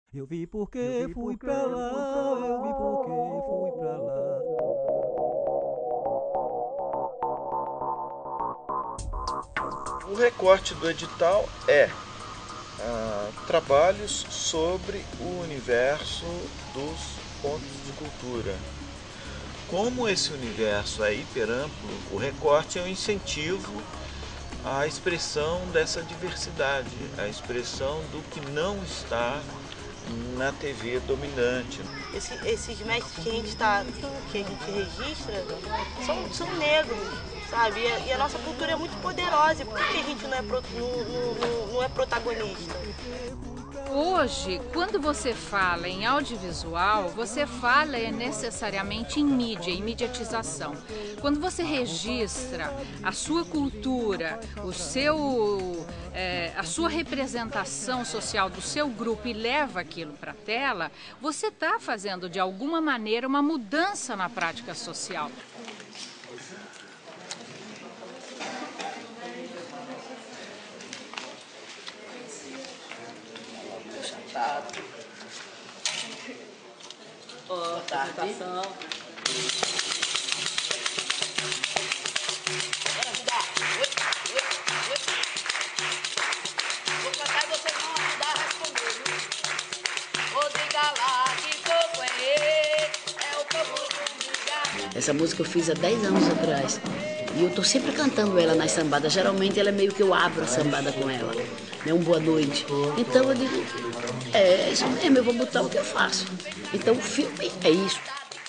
Eu vi porque fui pra lá, eu vi porque fui pra lá. O recorte do edital é trabalhos sobre o universo dos pontos de cultura. Como esse universo é hiperamplo, o recorte é um incentivo à expressão dessa diversidade, à expressão do que não está na TV dominante. Esses mestres que a gente registra são negros, sabe? E a nossa cultura é muito poderosa. E por que a gente não é protagonista? Hoje, quando você fala em audiovisual, você fala necessariamente em mídia, em mediatização. Quando você registra a sua cultura, a sua representação social do seu grupo e leva aquilo para a tela, você está fazendo de alguma maneira uma mudança na prática social. Boa tarde. Bora ajudar. Vou cantar e vocês vão ajudar a responder, viu? Vou diga lá que povo é esse, é o povo do lugar. Essa música eu fiz há 10 anos atrás. E eu tô sempre cantando ela nas sambadas. Geralmente ela é meio que eu abro a sambada com ela. Né? Um boa noite. Então eu digo, é isso mesmo, eu vou botar o que eu faço. Então o filme é isso.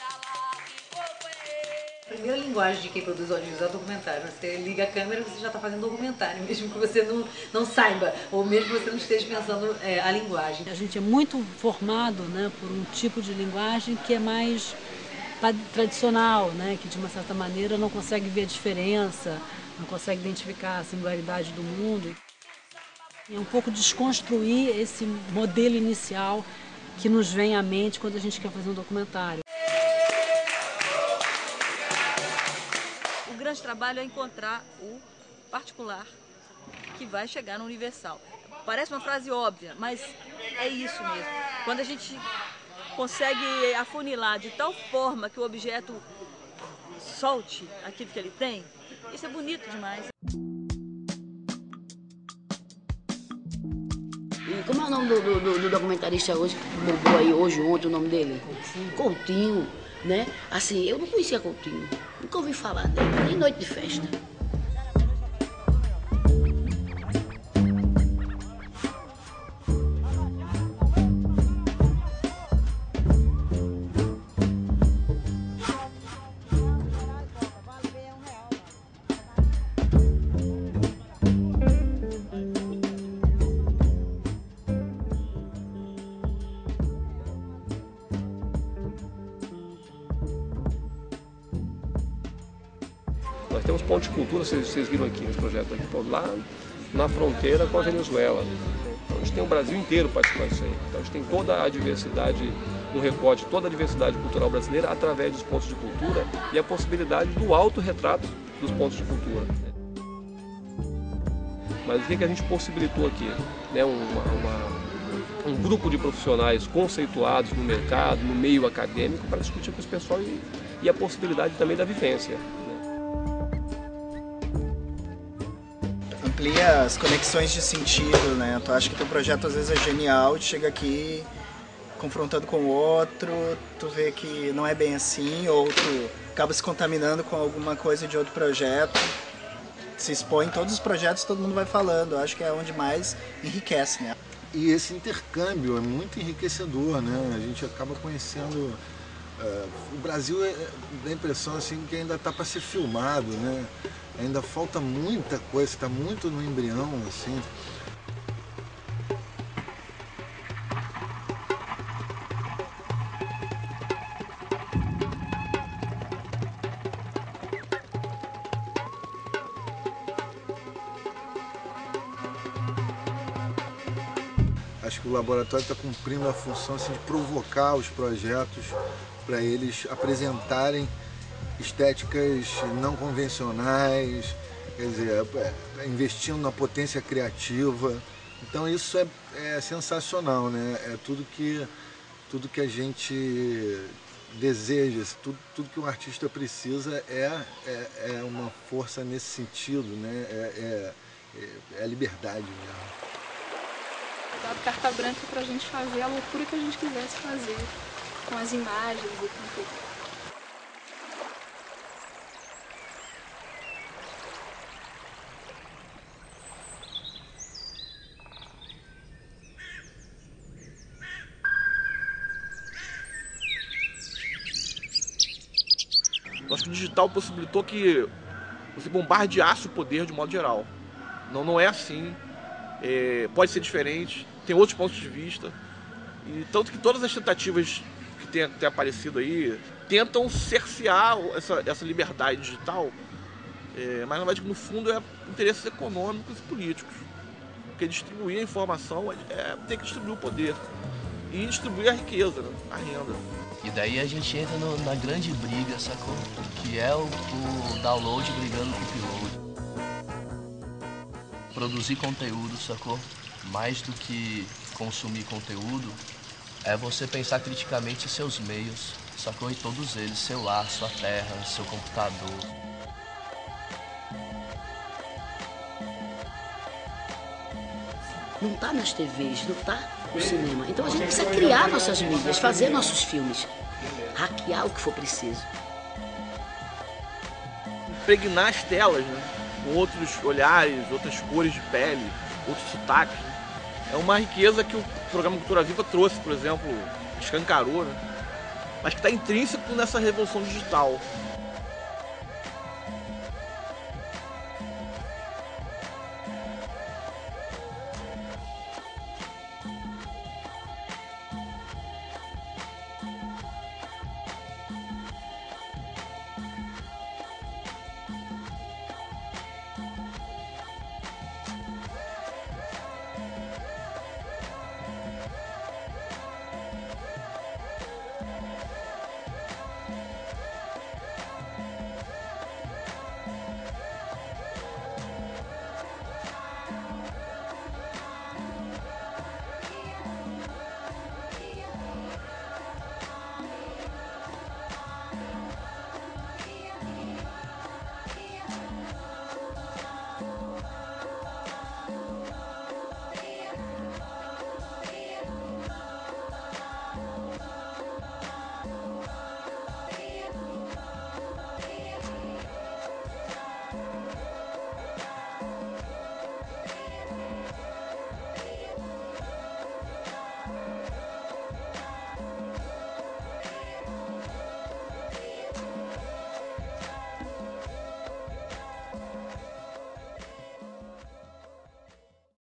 A primeira linguagem de quem produz audiovisual é documentário. Você liga a câmera e você já está fazendo documentário, mesmo que você não saiba, ou mesmo que você não esteja pensando a linguagem. A gente é muito formado, né, por um tipo de linguagem que é mais tradicional, né, que de uma certa maneira não consegue ver a diferença, não consegue identificar a singularidade do mundo. É um pouco desconstruir esse modelo inicial que nos vem à mente quando a gente quer fazer um documentário. O grande trabalho é encontrar o particular que vai chegar no universal. Parece uma frase óbvia, mas é isso mesmo. Quando a gente consegue afunilar de tal forma que o objeto solte aquilo que ele tem, isso é bonito demais. E como é o nome do documentarista hoje, que bombou aí hoje, ontem, o nome dele? Coutinho, né? Assim, eu não conhecia Coutinho, nunca ouvi falar dele, nem noite de festa. Nós temos pontos de cultura, vocês viram aqui nesse projeto aqui, lá na fronteira com a Venezuela. Então, a gente tem o Brasil inteiro participando disso aí. Então a gente tem toda a diversidade, um recorte, toda a diversidade cultural brasileira através dos pontos de cultura e a possibilidade do autorretrato dos pontos de cultura. Mas o que a gente possibilitou aqui? Né? Um grupo de profissionais conceituados no mercado, no meio acadêmico, para discutir com os pessoal e a possibilidade também da vivência. Amplia as conexões de sentido, né? Tu acha que teu projeto às vezes é genial, tu chega aqui confrontando com o outro, tu vê que não é bem assim, ou tu acaba se contaminando com alguma coisa de outro projeto, se expõe em todos os projetos, todo mundo vai falando, eu acho que é onde mais enriquece, né? E esse intercâmbio é muito enriquecedor, né? A gente acaba conhecendo... o Brasil dá a impressão assim, que ainda está para ser filmado, né? Ainda falta muita coisa, está muito no embrião, assim. Acho que o laboratório está cumprindo a função assim, de provocar os projetos para eles apresentarem estéticas não convencionais, quer dizer, investindo na potência criativa, Então isso é sensacional, né? É tudo que a gente deseja, tudo que um artista precisa é uma força nesse sentido, né? É a liberdade mesmo. Dado carta branca pra gente fazer a loucura que a gente quisesse fazer, com as imagens e com tudo. Eu acho que o digital possibilitou que você bombardeasse o poder de modo geral. Não é assim, pode ser diferente, tem outros pontos de vista. E tanto que todas as tentativas que tem aparecido aí tentam cercear essa liberdade digital, mas na verdade no fundo é interesses econômicos e políticos. Porque distribuir a informação tem que distribuir o poder e distribuir a riqueza, né? A renda. E daí a gente entra na grande briga, sacou? Que é o download brigando com o upload. Produzir conteúdo, sacou? Mais do que consumir conteúdo, é você pensar criticamente seus meios, sacou? E todos eles, seu lar, sua terra, seu computador. Não está nas TVs, não está no cinema. Então a gente precisa criar nossas mídias, fazer nossos filmes, hackear o que for preciso. Impregnar as telas, né? Com outros olhares, outras cores de pele, outros sotaques. É uma riqueza que o programa Cultura Viva trouxe, por exemplo, escancarou, né? Mas que está intrínseco nessa revolução digital.